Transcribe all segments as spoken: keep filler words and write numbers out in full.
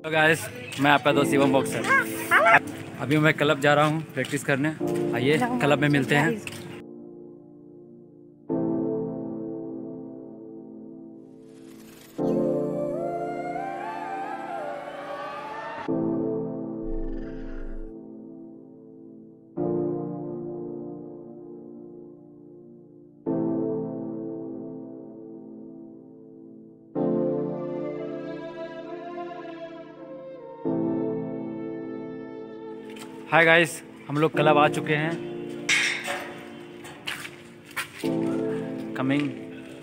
तो गाइस, मैं आपका दोस्त शिवम बॉक्सर। अभी मैं क्लब जा रहा हूँ प्रैक्टिस करने। आइए क्लब में मिलते हैं। हाय गाइस, हम लोग क्लब आ चुके हैं। कमिंग।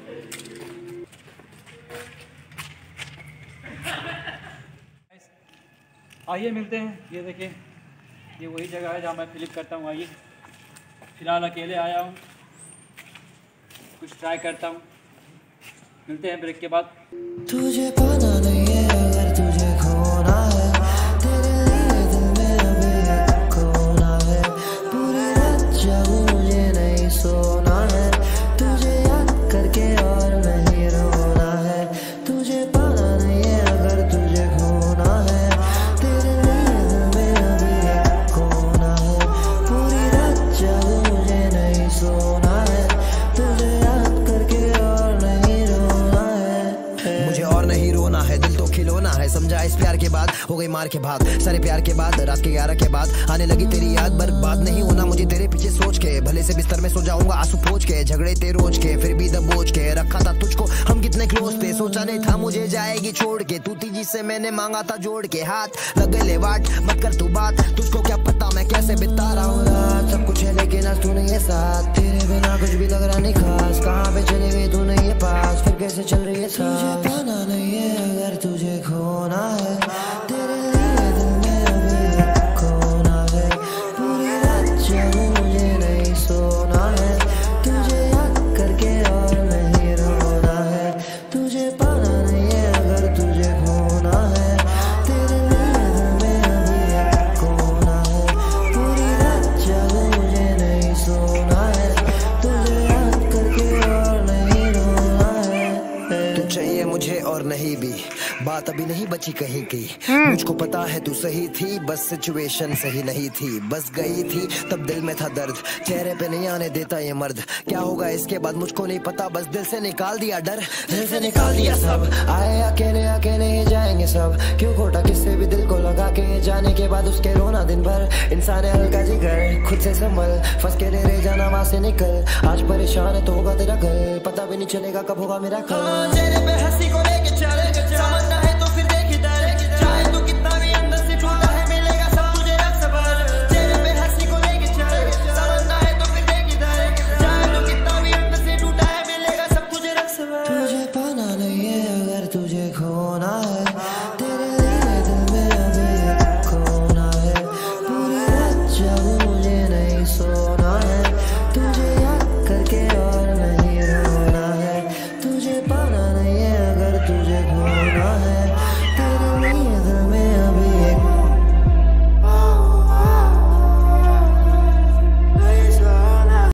आइए मिलते हैं। ये देखिए, ये वही जगह है जहाँ मैं फ्लिप करता हूँ। आइए, फिलहाल अकेले आया हूँ, कुछ ट्राई करता हूँ। मिलते हैं ब्रेक के बाद। तुझे पता नहीं है अगर तुझे खोना है, तेरे लिए दिल में अभी खोना है। पूरी रात जागूं मुझे नहीं सोना है, तुझे याद करके और नहीं रोना है। तुझे पता नहीं है अगर तुझे खोना है, तेरे लिए दिल में अभी खोना है। पूरी रात जागूं मुझे नहीं सोना है, तुझे याद करके और नहीं रोना है। मुझे और नहीं रोना है, दिल तो खिलौना है। समझा इस प्यार के बाद हो गई मार के भाग, सारे प्यार के बाद रात के ग्यारह के बाद आने लगी तेरी याद। बर्बाद नहीं होना मुझे तेरे पीछे सोच के, भले से बिस्तर में सो जाऊंगा आंसू पोंछ के। झगड़े ते रोज के फिर भी दबोच के रखा था तुझको, हम कितने क्लोज थे। सोचा नहीं था मुझे जाएगी छोड़ के, तू थी जिससे मैंने मांगा था जोड़ के हाथ। लग गए ले वाट, मत कर तू बात, तुझको क्या पता मैं कैसे बिता रहा हूँ रात। सब कुछ है लेकिन आज तू नहीं है साथ, तेरे बिना कुछ भी लग रहा नहीं खास। कहाँ पे चले गई तू नहीं है पास, फिर कैसे चल रही है साथ। तुझे पाना नहीं है अगर तुझे खोना है, तेरे लिए दिल में अभी खोना है। पूरी रात जागूं मुझे नहीं सोना है, तुझे याद करके और नहीं रोना है। तुझे पाना नहीं है अगर तुझे खोना है, तेरे लिए दिल में अभी खोना है। पूरी रात जागूं मुझे नहीं सोना है, तुझे याद करके और नहीं रोना है। तू चाहिए मुझे और नहीं भी, बात अभी नहीं बची कहीं की। मुझको पता है तू सही थी, बस सिचुएशन सही नहीं थी। बस गई थी तब दिल में था दर्द, चेहरे पे नहीं आने देता ये मर्द। क्या होगा इसके बाद मुझको नहीं पता, बस दिल से निकाल दिया डर, दिल से निकाल दिया सब। आए अकेले अकेले ही जाएंगे सब, क्यों खोटा किससे भी दिल को लगा के। जाने के बाद उसके रोना दिन भर, इंसान है हल्का जिगर, खुद से संभल। फंस के ले जाना वहां से निकल, आज परेशान है तो होगा तेरा कल, पता भी नहीं चलेगा कब होगा मेरा कल। चेहरे पे हंसी को लेके चल, समझना है तो फिर देख इधर, चाहे तू कितना भी अंदर से टूटा है मिलेगा सब तुझे रख सबर। चेहरे पे हंसी को लेके चल, समझना है तो फिर देख इधर, चाहे तू कितना भी अंदर से टूटा है मिलेगा सब तुझे रख सबर। तुझे पाना नहीं है अगर तुझे खोना है, तेरे लिए दिल में अभी खोना है। पूरी रात जागूं मुझे नहीं सोना है, तुझे याद करके और नहीं रोना है। तुझे पाना नहीं है अगर तुझे खोना है,